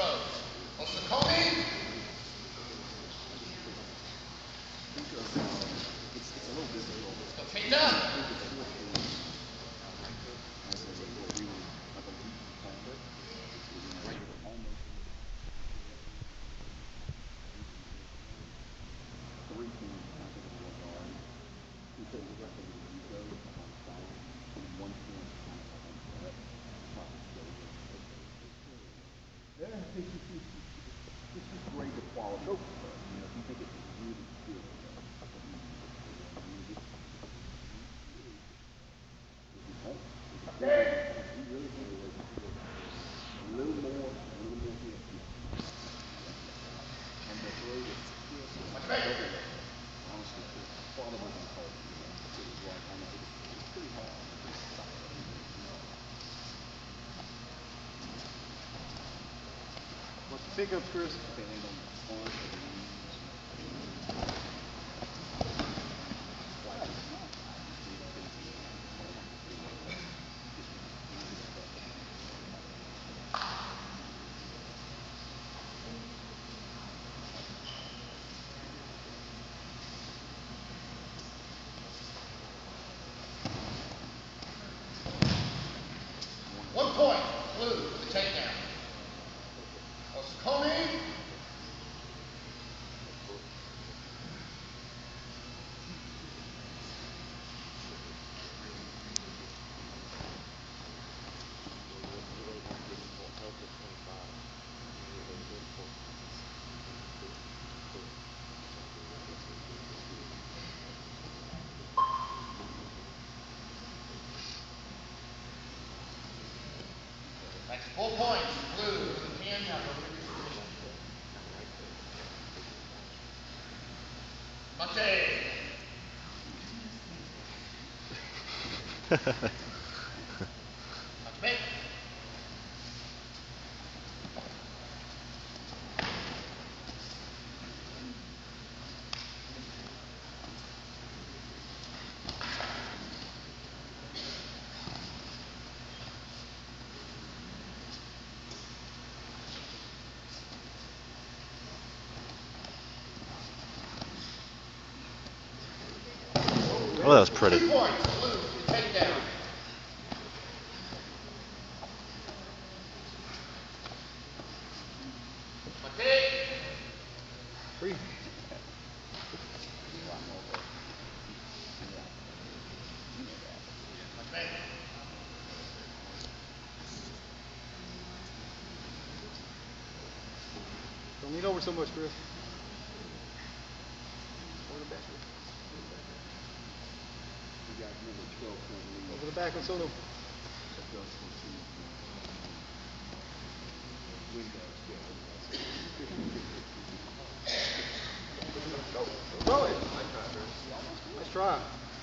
throws. Osakoni. It's a little difficult. Let's go take down. It's just great the quality. You know, if you think it's really good. A little more here. And the throw is honestly, father wasn't called. It was like, I know, it's pretty hard. What's the pickup, Chris? Okay, hang on. One point, blue, for the takedown. Osakoni. That's 4 points, blue, for the pin. Monte. Monte. Oh, that was pretty. 2 points, blue, takedown. Three. Don't lean over so much, Chris. Over the back, let's hold him. Throw it. Nice try.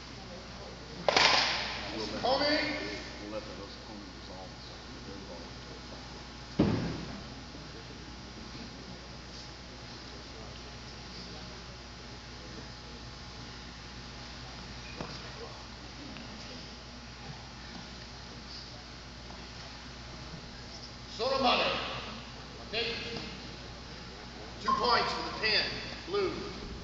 Coming. Sotomane. 2 points for the pin, blue.